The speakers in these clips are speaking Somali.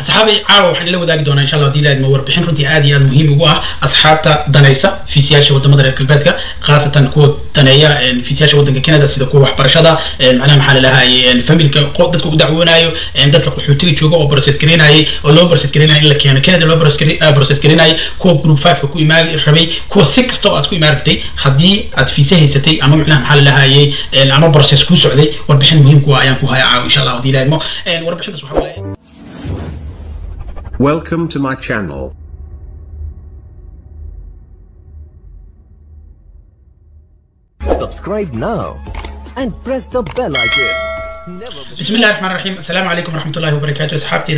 أصحابي وحنا لو ذاك دونا إن شاء الله دي لازم وربحين رنتي عادي مهم وجوه أصحابتا دنيسة في سياسة ودمدر الكلباتك خاصة كود تنايا في سياسة ودن كندا سيدا كوا برشادة معناها محل لها الفاميل كقدت كودعونا يو عندك كحوتي تشوجو أو بروسيس كريناي أو لو بروسيس كريناي إلا كيان كندا لو بروسيس كريناي كوا جروب 5 كوا إيمال ربي كوا 6 طاقات كوا إيمال بتي خدي أتفيسه ستي أما معناها محل لها أما بروسيس كوا سعودي وربحين مهم كوا أيام كوا هاي إن شاء الله دي لازم وربحين تصبحوا. Welcome to my channel. Subscribe now and press the bell icon. بسم الله الرحمن الرحيم. السلام عليكم ورحمة الله وبركاته. أصحابتي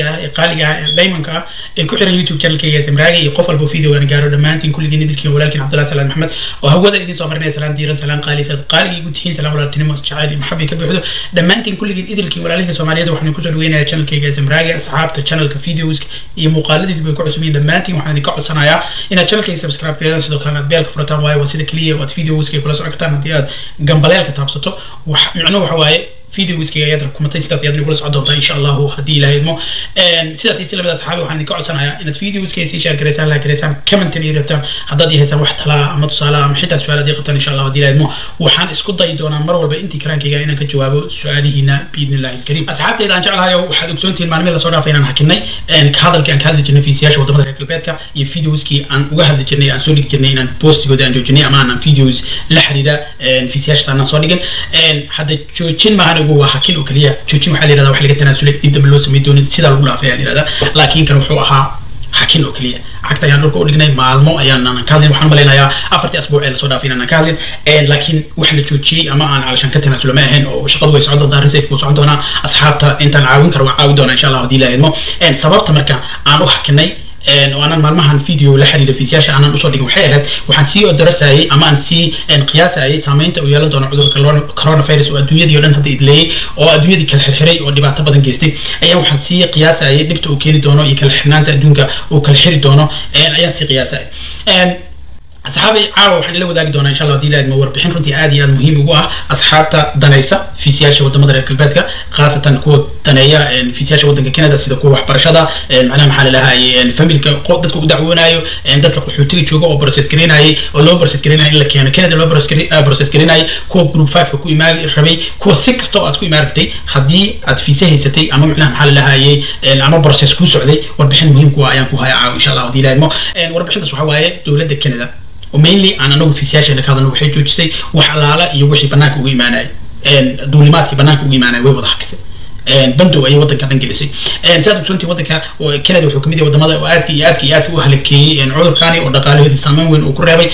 قالقة دايما كحر اليوتيوب channel كي سمراجي يقفل بفيديو وأنا قارو دمانتين كل جديد الكي ولكن عبد الله سلام محمد وهو ذا إذن صبرنا سلام ديرا سلام قالي قلتين سلام ولا تنمو شعاري محبي كبير دمانتين كل جديد الكي ولكن سوماليا وحنا كسر وين channel كي سمراجي أصحابت channel كفيديوز يمقالدة بيكون عسمين دمانتين وحنا ذكر صنايع إن channel كي سبسكرايب كذا سدوا كلامات بيالك فرطان واي وسيد كليه وفيديوز كي كل سرعة كتار نتيات جنباليال كتاب سطو وعنو حواي فيديو ويسكي يادر كومنتين سيدات يادر نقول سعودون إن شاء الله هدي له يدمو سيدات يستلم بدأ صحابي وحنا نقول سنايا إن فيديو ويسكي سي شير كريسان لا كريسان كمنتين يرتان هذا دي هسه واحد لا أما تصالة محيطة سؤال دي قطن إن شاء الله هدي له يدمو وحنا اسكت ضيدونا مرة ولا بإنتي كران كي جاينا كجوابه سؤالي هنا بإذن الله الكريم. أصحابتي إذا نجعلها يو واحد أكسونتي المعلومة اللي صورها فينا حكينا إن كهذا كان كهذا الجنة في سياسة وضمن الكلبات يفيديو ويسكي عن وجهة الجنة عن سوري الجنة عن بوست جودة عن الجنة أمانة فيديوز لحريرة في سياسة عن صوريين إن هذا شوشين ما هنقول حكينا وكليه شوشين محل هذا وحلقة تناسلك تبدأ من لوس ميدون سيدا الأولى في هذا لكن كانوا حوها حكين وكليه عقدة يعني نقول لنا معلومة يعني أنا كاذب وحنا ملينا يا أفرت أسبوع إلى صدى فينا أنا كاذب لكن وحنا شوشي أما أنا علشان كتنا سلماهن وشغل ويسعد الدار زيك وسعدنا أصحابته أنت نعاون كروا عاودنا إن شاء الله ودي لهم سببت مركا أنا حكيني وأنا معلومة فيديو لحرير في سياسة أنا أصور لكم حيلات وحنسي الدراسة أي أما أنسي قياس أي سامين ويلا دون عذر كورونا فيروس وأدوية دي يلون هذا إدلي أو أدوية دي كالحري أو اللي بعتبر جستي أي وحنسي قياس أي نبت وكيل دونه يكالحنان تدونك وكالحري دونه أي أنسي قياس أي أصحابي وحنا لو ذاك دونا إن شاء الله دي لازم وربحين رنتي عادي مهم وجوه أصحابتا دنيسة في سياسة ودمدر الكلباتك خاصة كود تنايا في سياسة ودن كندا سيدا كوا برشادة معناها محل لها الفاميل كقدت كودعونا يو عندك كحوتي تشوجو أو بروسيس كريناي أو لو بروسيس كريناي إلا كيان كندا لو بروسيس كريناي كوا جروب 5 كوا إيمال ربي كوا 6 طاقات كوا إيمال بتي خدي أتفيسه ستي أما معناها محل لها أما بروسيس كوا سعودي وربحين مهم كوا أيام كوا هاي إن شاء الله ودي لازم وربحين تصبحوا دولة كندا ومينلي أنا نوع في سياسة إنك هذا نوع حيجو جسي وحلالة يوحي بناك وجيماناي دولمات بناك وجيماناي ويوضح كسي بندو أي وطن كان إنجليزي سادة سنتي وطن كندا وحكومية وضمادة وآدكي وهلكي عذر كاني ودقاله هذي سامين وين وكرابي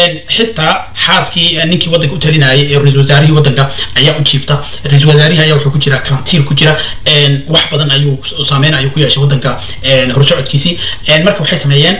حتى حاسكي نيكي وطن كتيرنا رئيس وزاري وطن أيام وشيفتا رئيس وزاري أيام وحكو جرا كرانتير كجرا واحد بدن أيو سامين أيو كياش وطن هرسعود كيسي مركب حيث ميان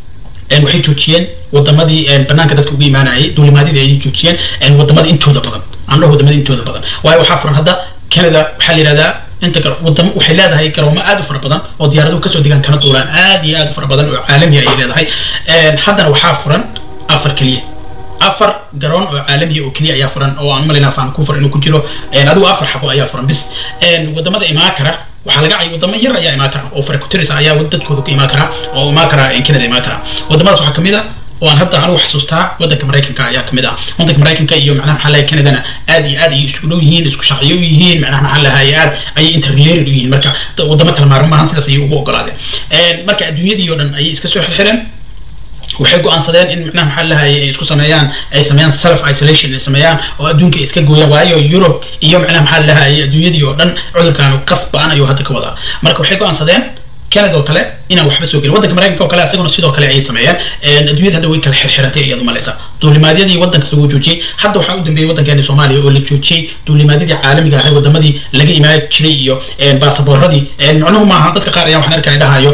waxay joojiyeen wadamadii banaanka dadka ugu iimaanayay duulimaadii ay joojiyeen wadamadii intooda badan aan loo wadamadii intooda badan waayo waxa furan hadda Canada waxa la yiraahdaa inta wadamo waxay leedahay garoomo aad u fara badan oo diyaaradu ka soo digan kana duulaan aad iyo aad u fara badan oo caalami ah ay leedahay haddana waxa furan afar kaliya afar garoon oo caalami oo kaliya ayaa furan oo aan malina faan ku furan inuu ku jiro adigu afar xabo ayaa furan bis wadamada imaakara waxaa laga cay wadamo yar ayaa imaan kara oo farkutirisa ayaa dadkooda ku imaan kara oo imaan kara in Canada imaan kara wadamadaas waxaa kamid ah oo aan hadda anigu xasuustaa wadanka Mareykanka ayaa kamid ah wadanka Mareykanka iyo macnaha maxaa lahayd Canadana aad iyo aad ay isku dhow yihiin isku shaqeeyo yihiin macnaha maxaa lahayd aad ay interrelated yihiin marka wadamo kala maaran maahan sidaas ay ugu ogolaadeen marka adduunyadii oo dhan ay iska soo xirxireen waxay go'aansadeen in macnaha maxaa lahayd ay isku sameeyaan self isolation ay sameeyaan oo adduunka iska gooyaan waayo Europe iyo macnaha maxaa lahayd adduunyadii oo dhan cudurkan qasbaan ayuu hadda ka wadaa marka waxay go'aansadeen Canada oo kale inaan waxba soo gelin wadanka Mareykanka oo kale asaguna sidoo kale ay sameeyaan adduunyada hadda way kala xirxirantay iyadu malaysa duulimaadyadii wadanka soo joojiyay hadda waxa u dambeeyay wadankeena Soomaaliya oo la joojiyay duulimaadyadii caalamiga ah wadamadii laga imaan jiray iyo baasaboorradii macnuhu maaha dadka qaar ayaa waxaan arkay dhahayo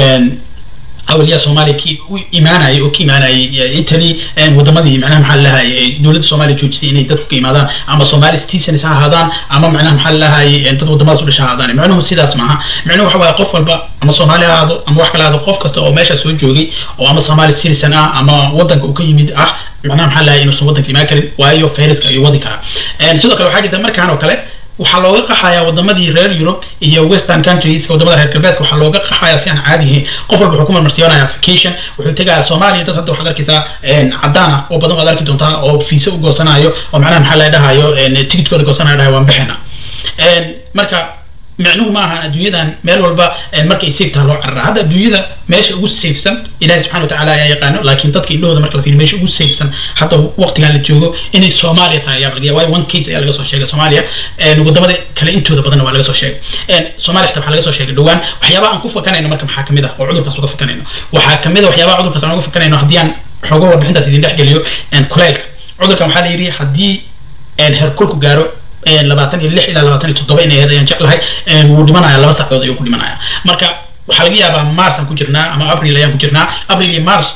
أولياء صومالي كي إيمانه أو كيمانه إنتني ودمادي معناه محلها دولة صومالي توجسي إني تدخل كيمادان أما صومالي ستيسن ساعة هذان أما معناه محلها أنت ودماد ولا شيء هذان معناه سيدا اسمها معناه حوا قف البا أما صومالي هذا أما واحد هذا قف كسته أو ماشى سوجوجي أو أما صومالي سير سنة أما ودنك وكيميد معناه محلها إنه صوتك ما كان وأيو فارس كأي وضي كرا سيدا كلو حاجة دمر كانوا كله waxaa looga qaxayaa wadamadii reer Europe iyo Western countries wadamada reer galbeedka waxaa looga qaxayaa si aan caadi ahayn qof walba wuxuu ku marsiyoonaya vacation wuxuu tagayaa Soomaaliya dad hadda waxaad arkaysaa cadaan ah oo badan waad arki doontaa oo fiisa u goosanayo oo macnaha maxaa la dhahayo ticketkooda goosanayo waan bixina marka معنوه معها الدنيا مال والبا مركي سيف تهلو عرّا هذا الدنيا ماشي أقول سيف سن إلهي سبحانه وتعالى يقانو لكن تذكر إنه هذا مركي فين ماشي أقول سيف سن حتى وقت كان لتجوه إن الصومالية تايا بلقيا واي وان كيس يلقى صو شيء الصومالية نقدم هذا كلا إنتو ده بدنا ولا صو شيء الصومالية تبع لقى صو شيء دوان وحيابا أنكوف كان إنه مركب حاكم ده وعذر كسوق كان إنه وحاكم ده وحيابا عذر كسوق كان إنه هديان حقوق بحنت تدين ده حقليو إن كليك عذر كم حال يري حدي إن هركولك جارو لبعتني اللي إلى لبعتني تطبيقنا هذا ينجح له ودمنا على لبعض ساعات يكون دمنا مركا وحلقيها بمارس كوجرنا أما أبريل أيام كوجرنا أبريل مارس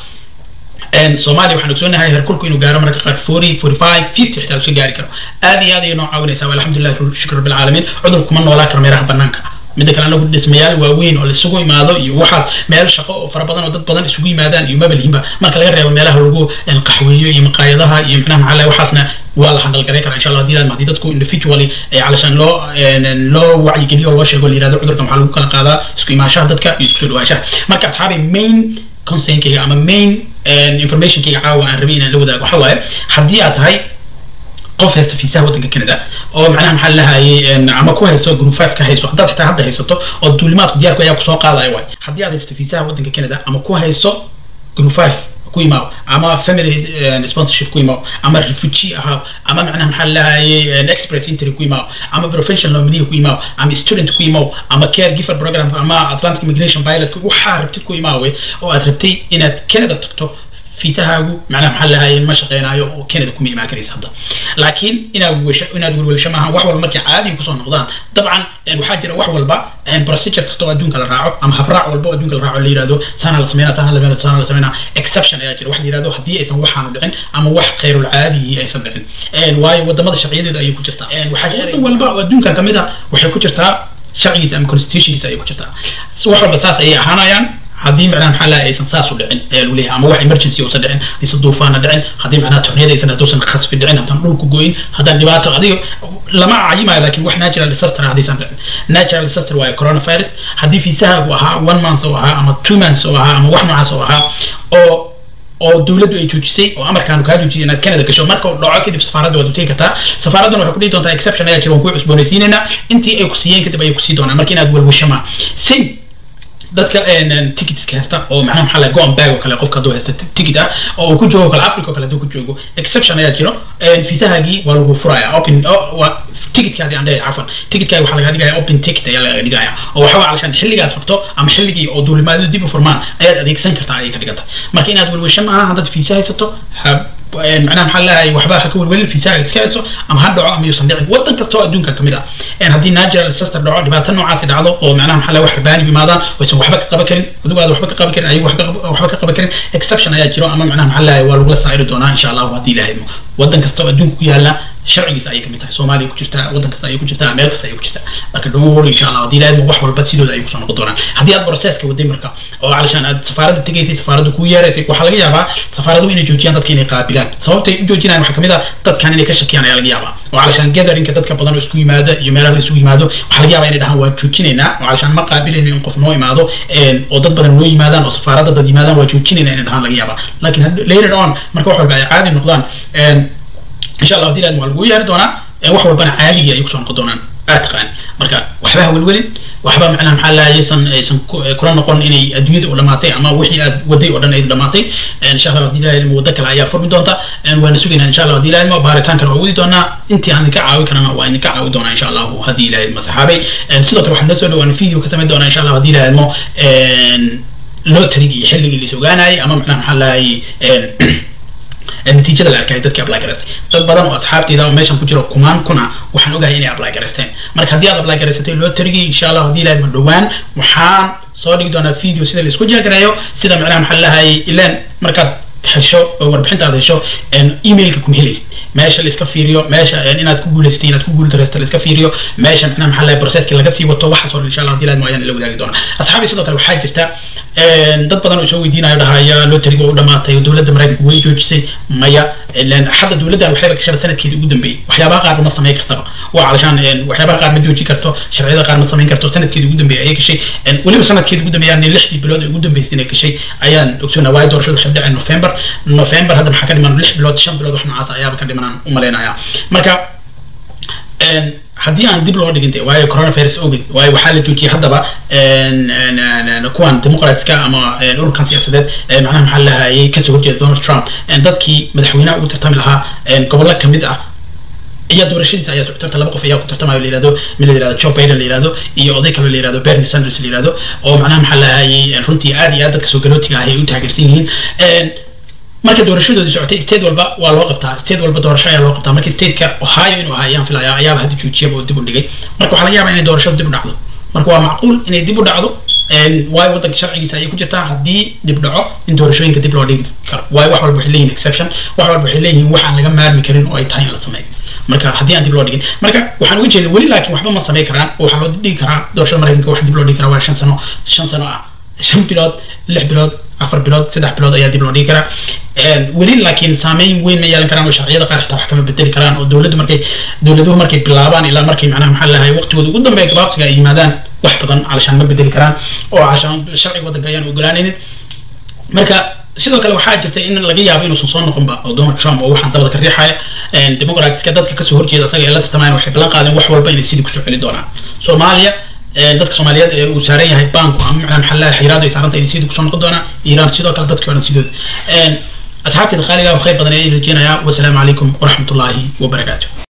إن سومالي وحنا كسرنا هاي هركولكو إنه جارو مركا قد 40 45 50 حتى وصل جاري كانوا هذه نوع عاونة سوا الحمد لله شكر رب العالمين عذركم من ولا كرم يرح بنانك midda kale anagu dhismayaal waaweyn oo la isugu imaado iyo waxa meel shaqo oo fara badan oo dad badan isugu yimaadaan iyo mabalihiinba marka laga reebo meelaha lagu qaxweeyo iyo maqaayadaha iyo macnaha maxaa waxaasna waa la handal gareyn karaa insha Allah hadii dadku individually ay calashan loo wacyi geliyo loo sheego liiraado cudurka maxaa lagu kala qaadaa isku imaashaha dadka iyo isku dhawaashaha marka asxaabi main concern-kayga ama main information-kayga caawa aan rabay inaan la wadaago waxa waaye haddii aad tahay qof haysta fiisaha waddanka Canada oo macnaha maxaa la haayay ama ku haysto group 5 ka haysto hadda xitaa hadda haysato oo duulimaadku diyaarku ayaa ku soo qaadayo way haddii aad haysto fiisaha waddanka Canada ama ku haysto group 5 ku imaw ama family sponsorship ku imaw ama refugee aha ama macnaha maxaa la haayay express entry ku imaw ama professional nominee ku imaw ama student ku imaw ama caregiver program ama Atlantic Immigration Pilot waxa rabtid ku imaw oo aad rabtay inaad Canada tagto fiisahaagu macnaha maxaa la haayay ma shaqeynaayo oo Canada kuma imaan karaysa hadda laakiin inaad walwalsho maaha wax walba markii caadi ku soo noqdaan dabcan waxa jira wax walba procedure kasta oo adduunka la raaco ama habraac walba oo adduunka la raaco la yiraahdo sana la sameeyaa exception ayaa jira wax la yiraahdo haddii aysan waxaan dhicin ama wax khayrul caadi aysan dhicin waayo wadamada sharciyadeeda ay ku jirtaa waxa jira walba oo adduunka kamid ah waxay ku jirtaa sharcigiisa ama constitutionkiisa ay ku jirtaa wax walba saas ay ahaanayaan haddii macnaha maxaa la aysan saas u dhicin leeyahay ama wax emergency oo dhicin aysan duufaan dhicin haddii macnaha tornado aysan hadoosan khasfi dhicin haddaan dhulku gooyin haddaan dhibaato adiga lama cayimayo laakiin wax natural disaster haddaysan dhicin natural disaster waa coronavirus haddii fiisahaagu ahaa 1 month oo ahaa ama 2 months oo ahaa ama wax noocaas oo ahaa oo dawladdu ay joojisay oo amarkaan ka joojiyay inaad Canada gasho marka uu dhaco kadib safaaradda waad u tagi kartaa safaaraddan waxay ku dhigi doontaa exception ayaa jira oo ku cusboonaysiinayna intii ay ku siiyeen kadib ay ku sii doonaan marka inaad walwashama sin dadka tickets ka haysta oo macnaha maxaa la go on bag oo kale qofka haduu haysta ticket ah oo ku joogo kala Africa kale haduu ku joogo exception ayaa jiro fiisahaagii waa lagu furaya open ticketkaadi aan dhahay afan ticketkaadi waxa laga dhigayaa open ticket ayaa laga dhigayaa oo waxa calashan xilligaad rabto ama xilligii oo duulimaadada dib u furmaan ayaad adeegsan kartaa ay ka dhigata marka inaad walwasho maaha haddaad fiisa haysato macnaha maxaa la haayay waxba ka walwalin fiisaha iska hayso ama ha dhaco ama yuusan dhicin waddan kasta oo adduunka kamid ah haddii natural disaster dhaco dhibaato noocaas dhacdo oo macnaha maxaa la wax baani yimaadaan oo waxba ka qaban karin adigu aad waxba ka qaban karin ayagu waxba ka qaban karin exception ayaa jiro ama macnaha maxaa la haayay waa lagu saari doonaa insha Allah haddii Ilaahay waddan kasta oo adduunka ku yaala sharcigiisa ay kamid tahay Soomaaliya ku jirta waddan kasta ay ku jirta meel kasta ay ku jirta marka dhowr insha Allah haddii Ilaahay wax walba sidooda ay ku soo noqon doonaan haddii aad processka waday marka oo calashan aad safaaradda tagaysay safaaradda ku yeeraysay waxa laga yaabaa safaaraddu inay joojiyaan dadka inay qaabilaan sababtay u joojinayaan waxa kamid ah dadkan inay ka shakiyaan ayaa laga yaabaa oo calashan gatherinka dadka badan oo isku yimaada iyo meelaha isugu yimaado waxa laga yaabaa inay dhahaan waa joojinaynaa oo calashan ma qaabilayno in qof noo imaado oo dad badan noo yimaadaan oo safaaradda dad yimaadaan waa joojinaynaa inay dhahaan laga yaabaa laakiin later on marka wax walba ay caadi noqdaan insha Allah hadii la lagu yeeri doona wax walbana caadiga ay ku soo noqon doonaan aadqaan marka waxba walwalin waxba macnaha maxaa la aysan kula noqon inay adduunyada u dhamaatay ama wixii aad waday oo dhan ay dhamaatay insha Allah hadii la waddo kale ayaa furmi doonta waan sugaynaa insha Allah hadii la baaritaan kale oo wadi doona intii aan ka caawi karana waa in ka caawi doona insha Allah hadii la masaxaabay sidoo kale waxaan soo dhawaan video ka sameyn doona insha Allah hadii la lottery iyo xilliga la soogaanay ama macnaha maxaa la النتيجة اللي أركاي دتك أبلاي كرست تبادل وأصحابتي إذا ماشان كجرا كمان كنا وحنو جاي إني أبلاي كرستين مرك هدي أبلاي كرستين لو ترجع إن شاء الله هدي لازم الدوان وحان صادق دونا فيديو سيدا اللي سكوجا كرايو سيدا معنا محلها هاي إلين مركات حشو وربحنت هذا الشو إن إيميل كم هيلست ماشى الإسكافيريو ماشى يعني أنا تقول ستين تقول درست الإسكافيريو ماشى أنا محلها بروسيس كلا قصي وتوحص إن شاء الله هدي لازم معين اللي وذاك دونا أصحابي سيدا كانوا حاجة dad badan oo soo weydiinayo dhahaya lotteriga u dhamaatay oo dawladda Mareykanka way joojisay maya ilaan hadda dawladda waxay ka gashay sanadkeedii ugu dambeeyay waxyaabaha qaar ma sameyn kartaba waa calashaan waxyaabaha qaar ma joojin karto sharciyada qaar ma sameyn karto sanadkeedii ugu dambeeyay ayay gashay waliba sanadkeedii ugu dambeeyay 6 bilood ugu dambeysay inay gashay ayaan ogsoonaa waa doorashadu waxay dhacay November hadda maxaa ka dhiman 6 bilood 5 bilood wax noocaas ayaaba ka dhimanaan u maleynaya marka haddii aan dib loo dhigin waayo coronavirus ogeyd waayo waxaa la joojiyay haddaba kuwan dimuqraatska ama ururkan siyaasadeed macnaha maxaa la hayay kasoo horjeeda Donald Trump dadkii madaxweynaha ugu tartami lahaa gobollo kamid ah iyo doorashadiisa ayaa socota laba qof ayaa ku tartamaya la yiraahdo mid la yiraahdo Joe Biden la yiraahdo iyo oday kale la yiraahdo Bernie Sanders la yiraahdo oo macnaha maxaa la hayay runtii aad iyo aad dadka soo galootiga ah ay u taageersan yihiin marka doorashadoodii socotay state walba waa loo qabtaa state walba doorasho ayaa loo qabtaa marka stateka Ohio inuu ahaayaan filaya ayaa hadda joojiyay oo dib u dhigay marka waxa laga yaabaa inay doorashadu dib u dhacdo marka waa macquul inay dib u dhacdo way wadanka sharcigiisa ay ku jirtaa hadii dib dhaco in doorashooyinka dib loo dhigi karo way wax walba waxay leeyihiin exception wax walba waxay leeyihiin waxaan laga maarmi karin oo ay tahay in la sameeyo marka hadii aan dib loo dhigin marka waxaan uga jeedaa wali laakiin waxba ma sameey karaan oo waxa loo dhigi karaa doorashada Mareykanka wax dib loo dhigi karaa waa 5 sano ah 5 bilood 6 bilood 4 bilood 3 bilood ayaa dib loo dhigi karaa wali laakiin saameyn weyn ma yeelan karaan oo sharciyada qaar xitaa wax kama bedeli karaan oo dawladuhu markay bilaabaan ilaa markay macnaha maxaa lahaay waqtigooda ugu dambeeya gabaabsiga ay yimaadaan wax badan calashaan ma bedeli karaan oo calashaan sharciga wadanka ayaan ogolaanaynin marka sidoo kale waxaa jirta in laga yaabo inuu soo noqonba oo Donald Trump oo waxaan dabada ka riixaya dimuqraatska dadka ka soo horjeeda asaga ee la tartamayaan waxay ballan qaadeen wax walba inay sidii ku soo celi doonaan Soomaaliya dadka Soomaaliyeed ee uu saaran yahay bank ama macnaha maxaa la xiriirada ay saarantay inay sidii ku soo noqon doonaan Iran sidoo kale dadka oo sidoo asxaabtida qaaliga oo khayr badan ay rajeenaya wassalaamu calaykum wa rahmatullaahi wa barakaatuh